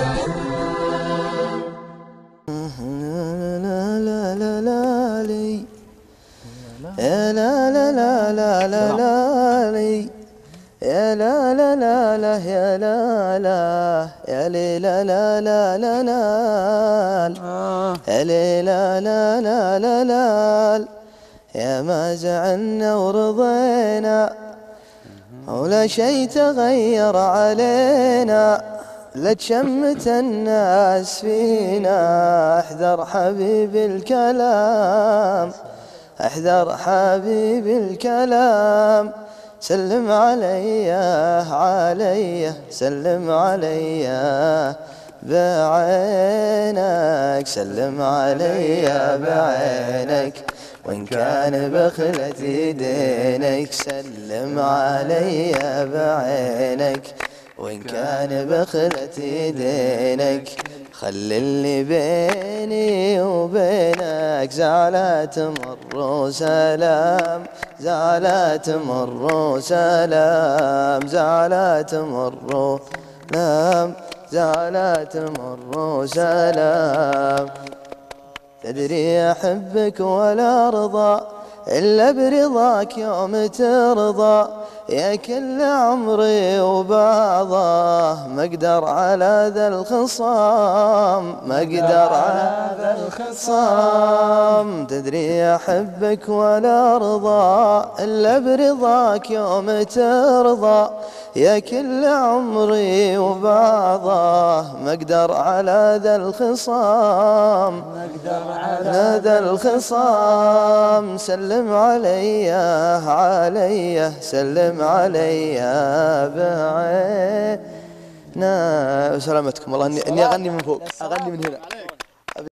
يا لا لا لا لا لا لا لي يا لا لا لا لا يا لا لا يا لي لا لا لا لا لا يا لي لا لا لا لا لا يا ما زعلنا ورضينا ولا شي تغير علينا لا تشمت الناس فينا احذر حبيبي الكلام احذر حبيبي الكلام سلم علي سلم علي بعينك سلم علي بعينك وإن كان بخلة دينك سلم علي بعينك وإن كان بخلة دينك خلي اللي بيني وبينك زعلات تمر سلام زعلات تمر سلام زعلات تمر سلام زعلات تمر سلام تدري أحبك ولا أرضى إلا برضاك يوم ترضى يا كل عمري وبعضه ما اقدر على ذا الخصام ما اقدر على ذا الخصام تدري أحبك ولا أرضى إلا برضاك يوم ترضى يا كل عمري وبعضه ما اقدر على ذا الخصام ما اقدر على ذا الخصام سلم علي سلم علي بعينا وسلامتكم والله اني اغني من فوق اغني من هنا